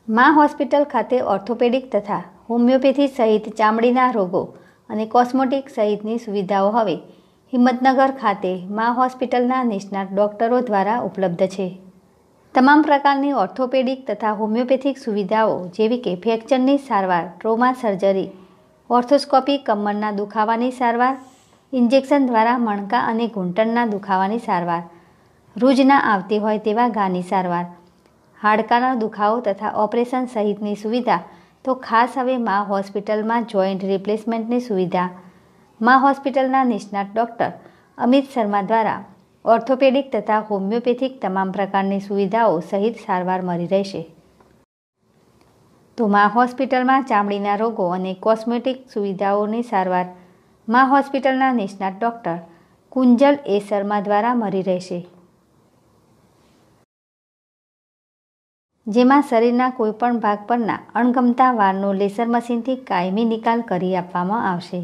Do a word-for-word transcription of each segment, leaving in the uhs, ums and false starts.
મા હોસ્પિટલ ખાતે ઓર્થોપેડિક તથા હોમિયોપેથી સહિત ચામડીના રોગો અને કોસ્મેટિક સહિતની સુવિધાઓ હવે હિંમતનગર ખાતે મા હોસ્પિટલના નિષ્ણાત ડૉક્ટરો દ્વારા ઉપલબ્ધ છે. તમામ પ્રકારની ઓર્થોપેડિક તથા હોમિયોપેથિક સુવિધાઓ જેવી કે ફ્રેક્ચરની સારવાર, ટ્રોમા સર્જરી, ઓર્થોસ્કોપી, કમરના દુખાવાની સારવાર, ઇન્જેક્શન દ્વારા મણકા અને ઘૂંટણના દુખાવાની સારવાર, રૂજ ના આવતી હોય તેવા ઘાની સારવાર, હાડકાનો દુખાવો તથા ઓપરેશન સહિતની સુવિધા તો ખાસ હવે મા હોસ્પિટલમાં જોઈન્ટ રિપ્લેસમેન્ટની સુવિધા મા હોસ્પિટલના નિષ્ણાત ડૉક્ટર અમિત શર્મા દ્વારા ઓર્થોપેડિક તથા હોમિયોપેથિક તમામ પ્રકારની સુવિધાઓ સહિત સારવાર મળી રહેશે. તો મા હોસ્પિટલમાં ચામડીના રોગો અને કોસ્મેટિક સુવિધાઓની સારવાર મા હોસ્પિટલના નિષ્ણાત ડૉક્ટર કુંજલ એ શર્મા દ્વારા મળી રહેશે. જેમાં શરીરના કોઈપણ ભાગ પરના અણગમતા વાળનો લેસર મશીનથી કાયમી નિકાલ કરી આપવામાં આવશે.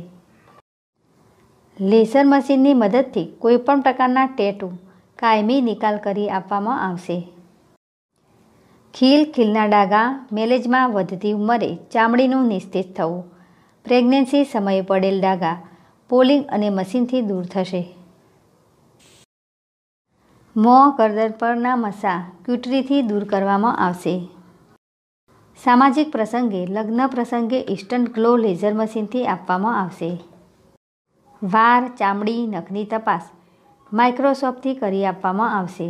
લેસર મશીનની મદદથી કોઈપણ પ્રકારના ટેટુ કાયમી નિકાલ કરી આપવામાં આવશે. ખીલ, ખીલના ડાઘા, મેલેજમાં વધતી ઉંમરે ચામડીનું નિસ્તેજ થવું, પ્રેગ્નન્સી સમયે પડેલ ડાઘા પોલિંગ અને મશીનથી દૂર થશે. મોં, ગરદન પરના મસા ક્યુટરીથી દૂર કરવામાં આવશે. સામાજિક પ્રસંગે, લગ્ન પ્રસંગે ઇન્સ્ટન્ટ ગ્લો લેઝર મશીનથી આપવામાં આવશે. વાળ, ચામડી, નખની તપાસ માઇક્રોસ્કોપથી કરી આપવામાં આવશે.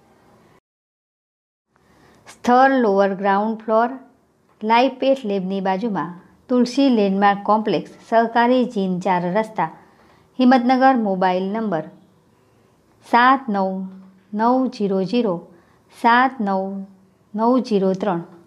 સ્થળ lower ground floor, live path લેબની બાજુમાં, તુલસી લેન્ડમાર્ક કોમ્પ્લેક્સ, સહકારી જીન ચાર રસ્તા, હિંમતનગર. મોબાઈલ નંબર સાત નવ નવ જીરો જીરો સાત નવ નવ જીરો ત્રણ.